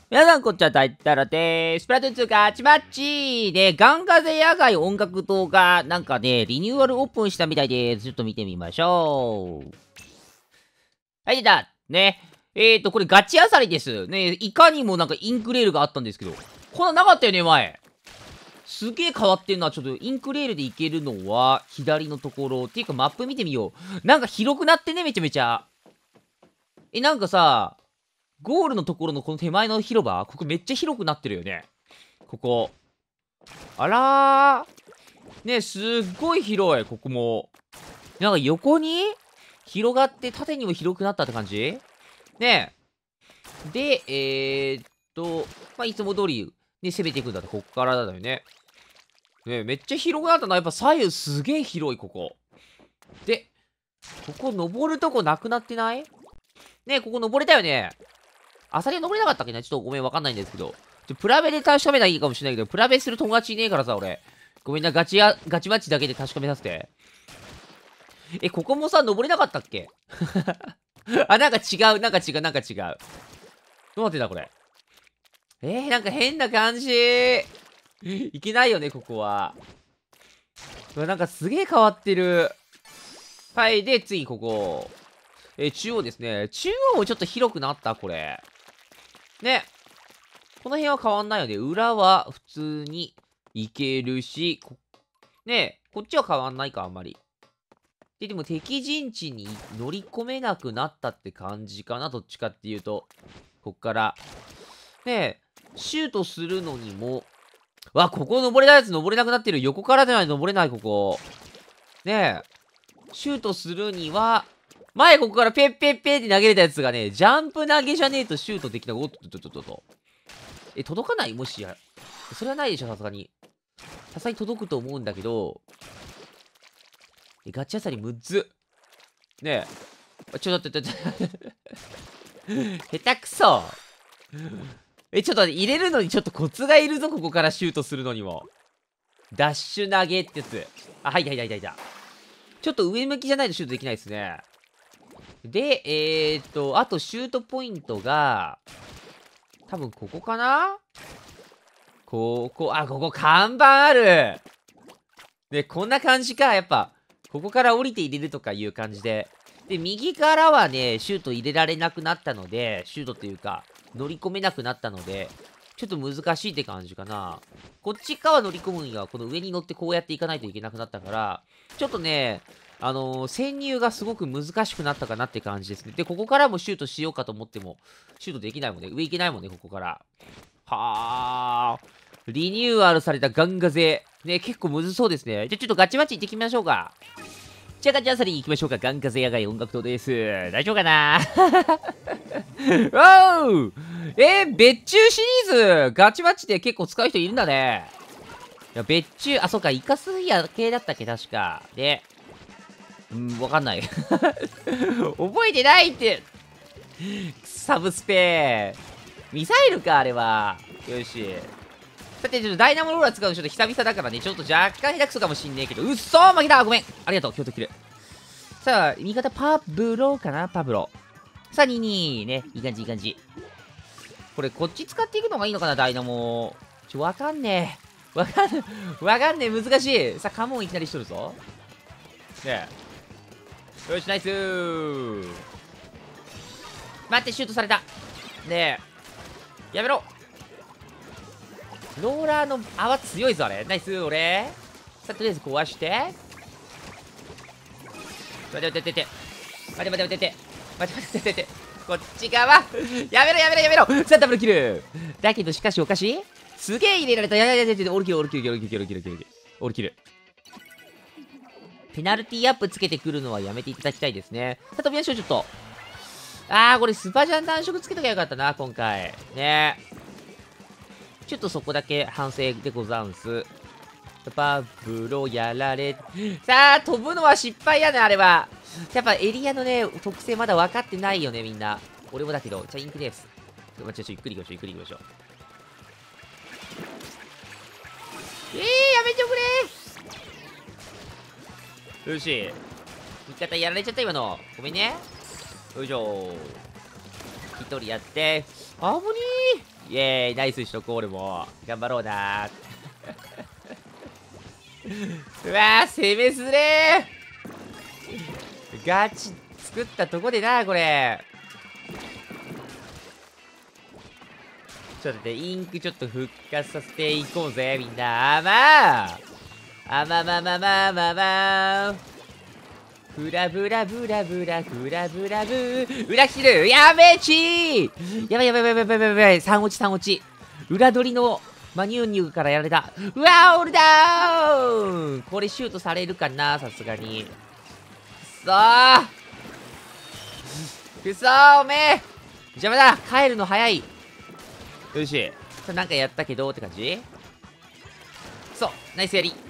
皆さん、こんにちは、タイタラでーす。スプラトゥーン2ガチマッチで、ガンガゼ野外音楽動画、なんかね、リニューアルオープンしたみたいです。ちょっと見てみましょう。はい、出た。ね。これガチあさりです。ね、いかにもなんかインクレールがあったんですけど、こんななかったよね、前。すげえ変わってんな。ちょっとインクレールでいけるのは、左のところ。っていうか、マップ見てみよう。なんか広くなってね、めちゃめちゃ。なんかさ、ゴールのところのこの手前の広場、ここめっちゃ広くなってるよね。ここ。あらー。ね、すっごい広い、ここも。なんか横に広がって縦にも広くなったって感じね。で、まあ、いつも通り、ね、攻めていくんだって、こっからだよね。ね、めっちゃ広くなったな。やっぱ左右すげえ広い、ここ。で、ここ登るとこなくなってないね、ここ登れたよね。アサリは登れなかったっけな、ちょっとごめん、わかんないんですけど。プラベで確かめたらいいかもしれないけど、プラベする友達いねえからさ、俺。ごめんな、ガチマッチだけで確かめさせて。ここもさ、登れなかったっけあ、なんか違う。どうなってた、これ。なんか変な感じ。いけないよね、ここは。うわ、なんかすげえ変わってる。はい、で、次、ここ。中央ですね。中央もちょっと広くなった、これ。ね。この辺は変わんないよね。裏は普通に行けるし、ね、こっちは変わんないか、あんまり。でも敵陣地に乗り込めなくなったって感じかな、どっちかっていうと。こっから。ねシュートするのにも、わ、ここ登れないやつ登れなくなってる。横からじゃないと登れない、ここ。ねシュートするには、前ここからペッペッペって投げれたやつがね、ジャンプ投げじゃねえとシュートできない。おっとっとっとっとっと。届かないもしや。それはないでしょ、さすがに。さすがに届くと思うんだけど、ガチあさり6つ。ねえ。ちょっと待って、下手くそ。ちょっと待って、入れるのにちょっとコツがいるぞ、ここからシュートするのにも。ダッシュ投げってやつ。あ、はい。ちょっと上向きじゃないとシュートできないですね。で、あとシュートポイントが、多分ここかなここ看板ある。で、こんな感じか。やっぱ、ここから降りて入れるとかいう感じで。で、右からはね、シュート入れられなくなったので、シュートっていうか、乗り込めなくなったので、ちょっと難しいって感じかな。こっち側乗り込むには、この上に乗ってこうやっていかないといけなくなったから、ちょっとね、潜入がすごく難しくなったかなって感じですね。で、ここからもシュートしようかと思っても、シュートできないもんね。上行けないもんね、ここから。はあ。リニューアルされたガンガゼ。ね、結構むずそうですね。じゃあちょっとガチマッチ行ってきましょうか。じゃあガチあさり行きましょうか。ガンガゼ野外音楽堂です。大丈夫かなおう別注シリーズガチマッチで結構使う人いるんだね。いや、別注、あ、そうか、イカスフィア系だったっけ、確か。で、わかんない。覚えてないって。サブスペミサイルか、あれは。よし。さて、ちょっとダイナモローラー使うのちょっと久々だからね、ちょっと若干下手くそかもしんねえけど、うっそー負けたごめんありがとう京都キル。さあ、味方パブロかなパブロ。さあ、22ね。いい感じ。これ、こっち使っていくのがいいのかなダイナモ。わかんねえ。難しい。さあ、カモンいきなりしとるぞ。ねえ。よし、ナイスー。待って、シュートされた。ねえ。やめろ。ローラーの泡強いぞ、あれ。ナイス、俺。さあ、とりあえず壊して。待て。こっち側。やめろ。さあ、ダブルキル。だけど、しかしおかしいすげえ入れられた。いや、オルキル。ペナルティアップつけてくるのはやめていただきたいですね。さあ、飛びましょう、ちょっと。これスパジャン男色つけときゃよかったな、今回。ねちょっとそこだけ反省でござんす。パブロやられ。さあ、飛ぶのは失敗やね、あれは。やっぱエリアのね、特性まだ分かってないよね、みんな。俺もだけど。じゃあ、インクです。ゆっくり行きましょう。やめてくれよし。味方やられちゃった、今の。ごめんね。よいしょ。一人やって。 あぶにー。イエーイ、ナイスしとこう、俺も。頑張ろうなー。うわー、攻めすれー。ガチ作ったとこでな、これ。ちょっと待って、インクちょっと復活させていこうぜ、みんな。あまあままままままブラブラブラブラブラブラブ裏切るやべえちー。やばいやばいやばいやばいやばい。3落ち3落ち。裏取りのマニューニューからやられた。うわー、オールダウン。これシュートされるかな、さすがに。くそーくそー、おめえ邪魔だ。帰るの早い。よし。なんかやったけどって感じ。そう、ナイスやり。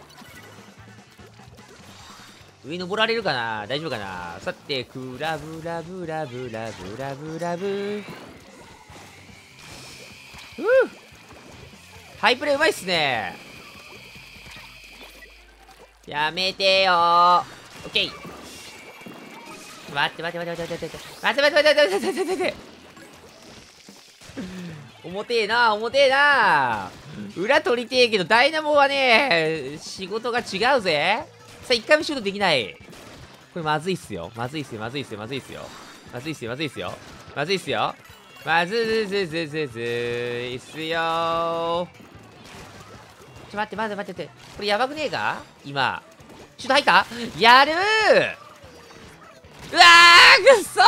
上登られるかな、大丈夫かな。さて、クラブラブラブラブラブラブ。ハイプレイうまいっすね。やめてよー。オッケー。待って待って待って待って待って待って待って待って待って待って待って待って。重てえな、重てえな。裏取りてえけど、ダイナモはね、仕事が違うぜ。さあ、一回もシュートできない。これまずいっすよ。まずいっすよ、まずいっすよ、まずいっすよ。まずいっすよ、まずいっすよ。まずいっすよ。まずずずずずずいっすよ。待って、待って、待って。これやばくねえか今。シュート入ったやるー。うわーくっそ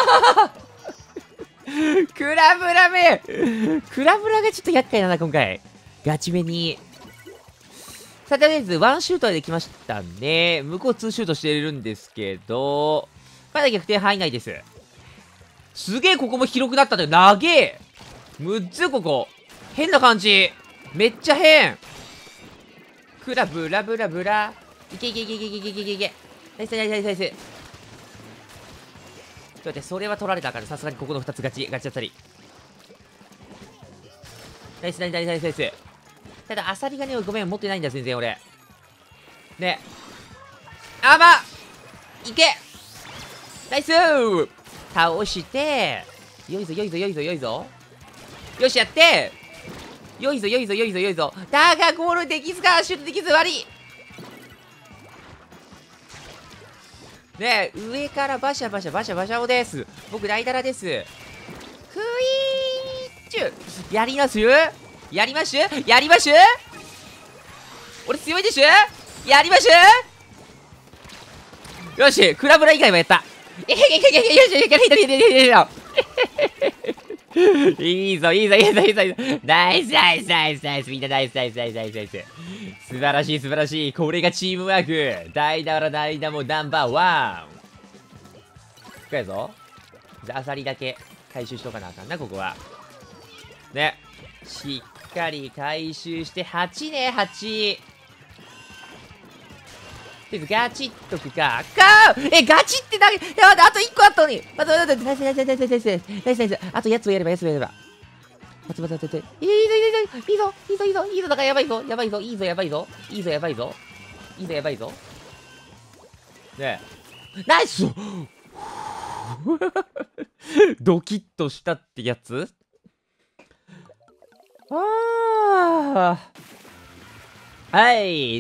ークラブラめクラブラがちょっと厄介だな、今回。ガチめに。さあ、とりあえず、ワンシュートはできましたね。向こう2シュートしてるんですけど、まだ逆転範囲内です。すげえ、ここも広くなったんだよ。長え。6つ、ここ。変な感じ。めっちゃ変。クラブラブラブラ。いけいけいけいけいけいけいけいけ。ナイスナイスナイスナイス。ちょっと待って、それは取られたから、さすがにここの2つガチガチ当たり。ナイスナイスナイスナイスナイス。ただ、アサリがね、ごめん、持ってないんだ、全然俺。ね。あまいけナイスー倒して、よいぞよいぞよいぞよいぞ。よし、やってよいぞよいぞよいぞよいぞ。だが、ゴールできずか、シュートできず、悪い。ねえ、上からバシャバシャバシャバシャオです。僕、ライダラです。クイーチュやりますやりましゅやりましゅ俺強いでしょやりましゅよし、クラブラ以外もやった。いいぞいいぞいいぞいいぞいいぞ。ナイスナイスナイスナイス。みんなナイスナイスナイスナイスナイス。素晴らしい素晴らしい。これがチームワーク。ダイダもナンバーワン。これやぞ。じゃあアサリだけ回収しとかなあかんな、ここは。ね。しっかり回収して、8ね、8。とりあえずガチッとくか。ガチってだけ。あと1個あったのに。待って、ナイスナイスナイスナイスナイスナイスナイス。あとやつをやれば、やつをやれば。待って待って待って。いいぞいいぞいいぞいいぞいいぞいいぞ。だからやばいぞやばいぞ。いいぞやばいぞ。いいぞやばいぞ。いいぞやばいぞ。ねえ。ナイスドキッとしたってやつ。はい。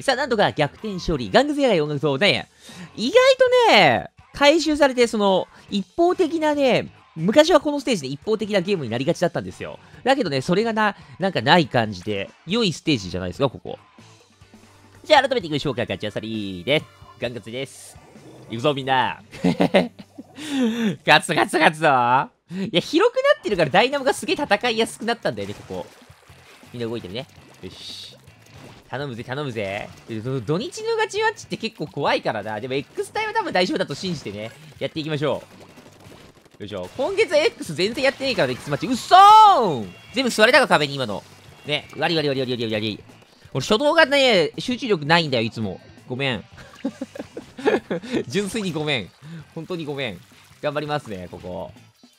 さあ、なんとか逆転勝利。ガングゼアイ音楽堂ね。意外とね、回収されて、その、一方的なね、昔はこのステージで一方的なゲームになりがちだったんですよ。だけどね、それがなんかない感じで、良いステージじゃないですか、ここ。じゃあ、改めていきましょうか。ガチャサリーで。ガンガツです。行くぞ、みんな。ガツガツガツぞ。いや、広くなってるからダイナモがすげえ戦いやすくなったんだよね、ここ。みんな動いてるね。よし。頼むぜ、頼むぜ。土日のガチマッチって結構怖いからな。でも X 隊は多分大丈夫だと信じてね、やっていきましょう。よいしょ。今月は X 全然やってねえから、X マッチ。うっそーん全部座れたか、壁に今の。ね。割り割り割り割り割り割り。俺初動がね、集中力ないんだよ、いつも。ごめん。純粋にごめん。本当にごめん。頑張りますね、ここ。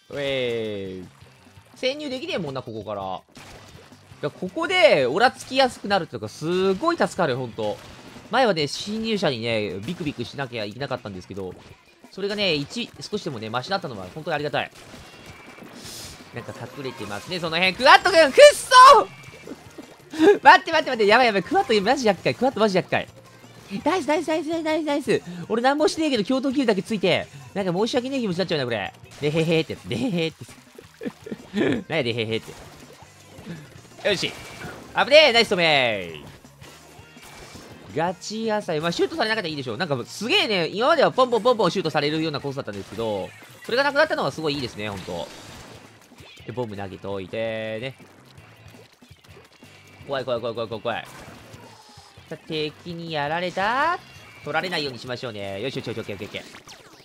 潜入できねえもんな、ここから。いや、ここで、オラつきやすくなるっていうか、すごい助かる、ほんと。前はね、侵入者にね、ビクビクしなきゃいけなかったんですけど、それがね、少しでもね、マシだったのは、本当にありがたい。 なんか隠れてますね、その辺。クワットくん、くっそー待って待って待って、やばいやばい、クワットマジ厄介、クワットマジ厄介。ナイスナイスナイスナイスナイスナイス。俺なんもしてねえけど、共闘キルだけついて、なんか申し訳ねえ気持ちになっちゃうな、これ。でへへってやつ、でへへって。何やでへへって。よし。危ねえ、ナイス止めー。ガチ野菜。まあ、シュートされなかったらいいでしょう。なんかすげえね、今まではポンポンポンポンシュートされるようなコースだったんですけど、それがなくなったのはすごいいいですね、ほんと。で、ボム投げといてね。怖い怖い怖い怖い怖い怖い。さあ、敵にやられた。取られないようにしましょうね。よしよしよし、オッケーオッケーオッケ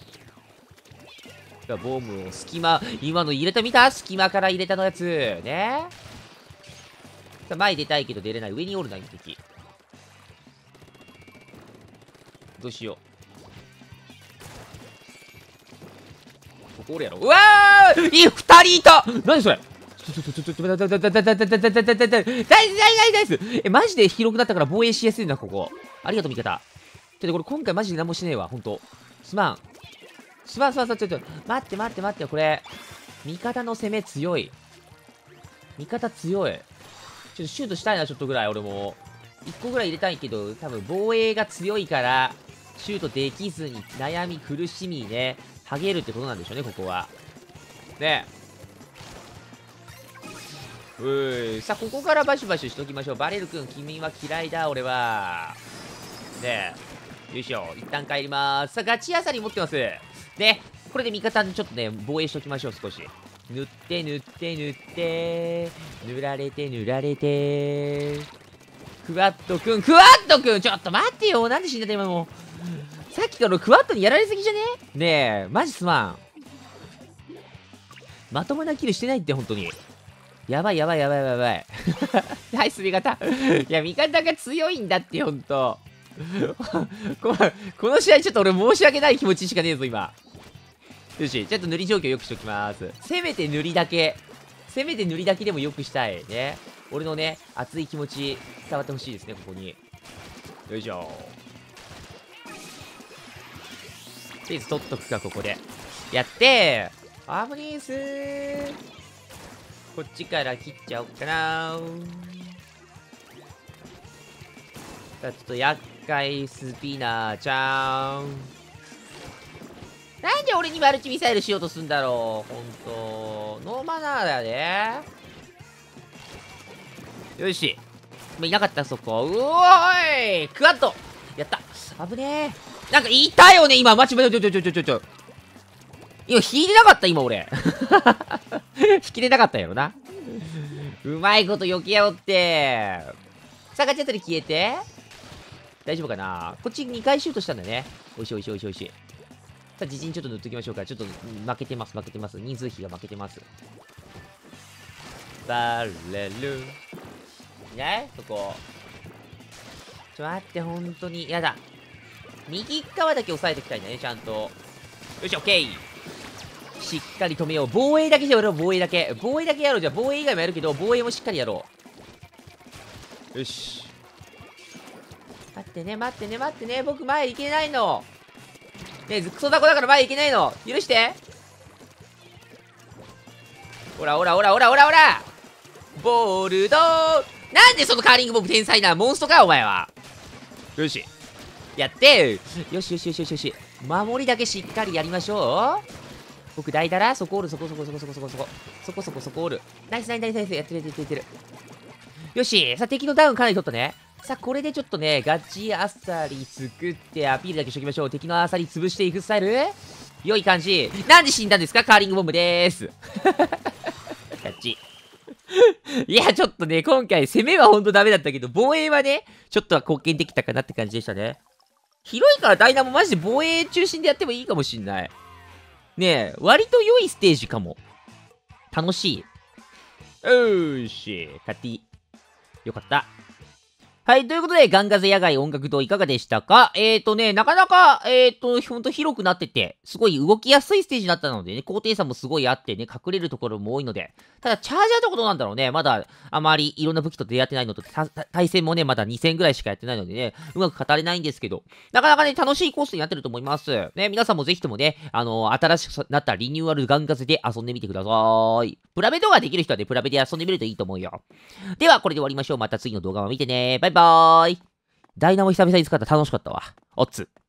ー。ボムを隙間、今の入れた見た隙間から入れたのやつ。ね。さあ、前出たいけど出れない。上におるな、敵。どうしよう。ここおるやろ。うわーいい、二人いた。何それ。ナイス。え、マジで広くなったから防衛しやすいな、ここ。ありがとう、味方。ちょっとこれ今回マジで何もしねえわ、ほんと。すまん。ちょっと、待って、これ。味方の攻め強い。味方強い。ちょっとシュートしたいな、ちょっとぐらい、俺も。1個ぐらい入れたいけど、多分防衛が強いから、シュートできずに悩み、苦しみね、はげるってことなんでしょうね、ここは。ねえ。さあ、ここからバシュバシュしときましょう。バレル君、君は嫌いだ、俺は。ねえ。よいしょ。一旦帰りまーす。さあ、ガチアサリ持ってます。ね。これで味方にちょっとね、防衛しときましょう、少し。塗って。塗られて。クワットくん、ちょっと待ってよ。なんで死んだ今もう。さっきからクワットにやられすぎじゃねねえ、マジすまん。まともなキルしてないって、ほんとに。やばい。ナイス味方。いや、味方が強いんだって、ほんと。この試合ちょっと俺申し訳ない気持ちしかねえぞ、今。よし、ちょっと塗り状況良くしときます。せめて塗りだけでも良くしたいね。俺のね、熱い気持ち伝わってほしいですね、ここに。よいしょ。とりあえず取っとくか、ここで。やってー。危ねえっすー。こっちから切っちゃおうかなー。さあ、ちょっと厄介スピナーちゃん。なんで俺にマルチミサイルしようとすんだろう。ほんと。ノーマナーだよね。よし。いなかった、そこ。うおーいクワッドやった。危ねえ。なんかいたよね、今。ちょ。今、引いてなかった、今、俺。引きれなかったやろな。うまいこと避けよって。さあ、ガチャットで消えて。大丈夫かな。こっち2回シュートしたんだね。おいしい。さあ、自陣ちょっと塗っときましょうか。ちょっと負けてます。人数比が負けてます。バレル。ねそこ。待って、ほんとに。やだ。右側だけ押さえておきたいんだね、ちゃんと。よし、オッケー。しっかり止めよう。防衛だけじゃやろう、防衛だけやろう。じゃあ、防衛以外もやるけど、防衛もしっかりやろう。よし。待ってね。僕前行けないの。ねえ、クソダコだから前行けないの。許して。オラ。ボールドー。なんでそのカーリングボム天才なモンストか、お前は。よし。やってよし。守りだけしっかりやりましょう。僕大だら、そこおる。そこおる。ナイス。やってる。よし。さあ、敵のダウンかなり取ったね。さあ、これでちょっとね、ガチアサリ作ってアピールだけしときましょう。敵のアサリ潰していくスタイル良い感じ。なんで死んだんですか？カーリングボムでーす。ガチ。いや、ちょっとね、今回攻めはほんとダメだったけど、防衛はね、ちょっとは貢献できたかなって感じでしたね。広いからダイナもマジで防衛中心でやってもいいかもしんない。ねえ、割と良いステージかも。楽しい。よーし、勝手よかった。 はい、ということで、ガンガゼ野外音楽堂いかがでしたか？なかなか、ほんと広くなってて、すごい動きやすいステージになったのでね、高低差もすごいあってね、隠れるところも多いので、ただ、チャージャーとかどうなんだろうね。まだ、あまりいろんな武器と出会ってないのと、対戦もね、まだ2戦ぐらいしかやってないのでね、うまく語れないんですけど、なかなかね、楽しいコースになってると思います。ね、皆さんもぜひともね、新しくなったリニューアルガンガゼで遊んでみてください。プラベ動画できる人はね、プラベで遊んでみるといいと思うよ。では、これで終わりましょう。また次の動画を見てね。バイバーイ。ダイナモ久々に使ったら楽しかったわ。おっつ。